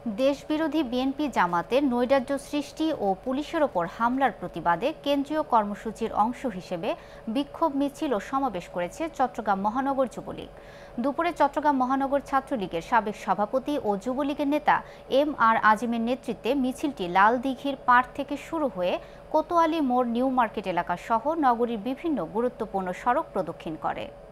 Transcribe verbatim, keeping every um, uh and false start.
দেশবিরোধী BNP জামাতের নৈরাজ্য সৃষ্টি ও পুলিশের ওপর হামলার প্রতিবাদে কেন্দ্রীয় কর্মসূচির অংশ হিসেবে বিক্ষোভ মিছিল ও সমাবেশ করেছে চট্টগ্রাম মহানগর যুবলীগ। দুপুরে চট্টগ্রাম মহানগর ছাত্রলীগের সাবেক সভাপতি ও যুবলীগের নেতা এম আর আজিমের নেতৃত্বে মিছিলটি লাল দিঘির পাড় থেকে শুরু হয়ে কোতোয়ালি মোড় নিউ মার্কেট এলাকা সহ নগরীর বিভিন্ন গুরুত্বপূর্ণ সড়ক প্রদক্ষিণ করে।